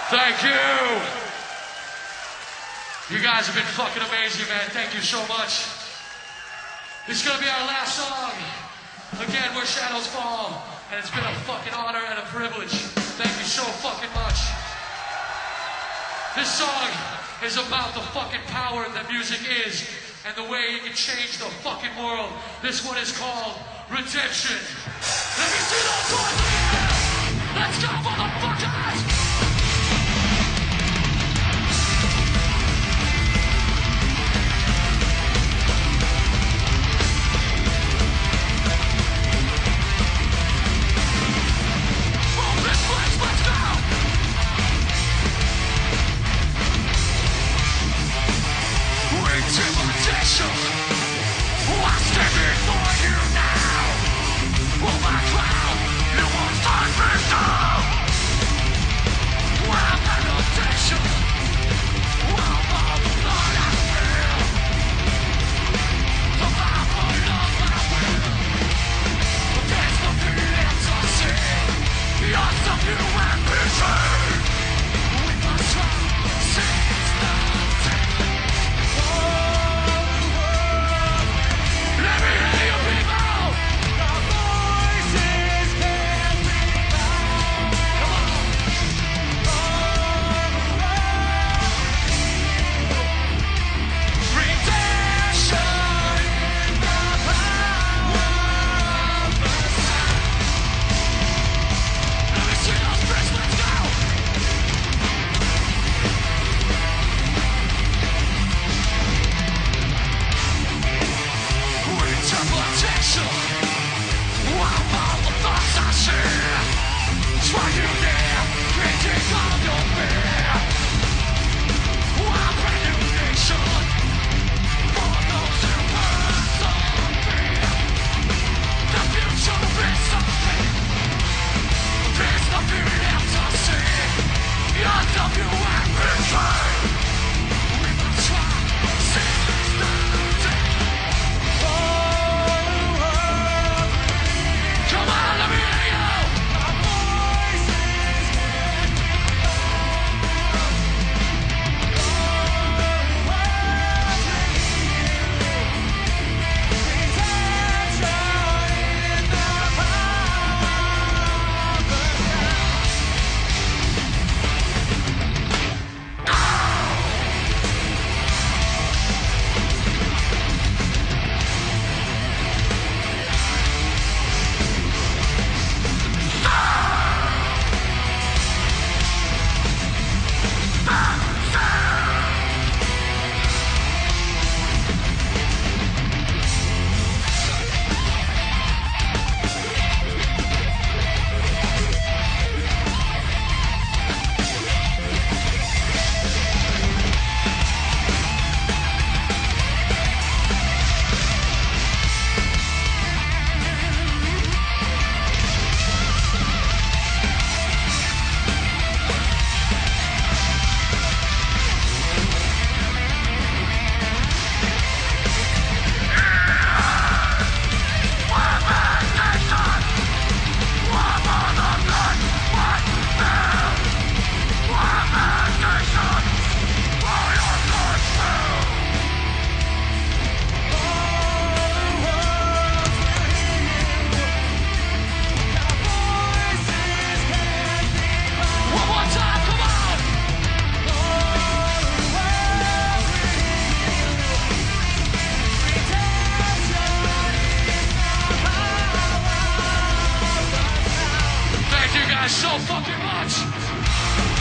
Thank you. You guys have been fucking amazing, man. Thank you so much. This is gonna be our last song. Again, where shadows fall. And it's been a fucking honor and a privilege. Thank you so fucking much. This song is about the fucking power that music is and the way it can change the fucking world. This one is called Redemption. Let me see those boys again. Let's go, motherfuckers! So fucking much!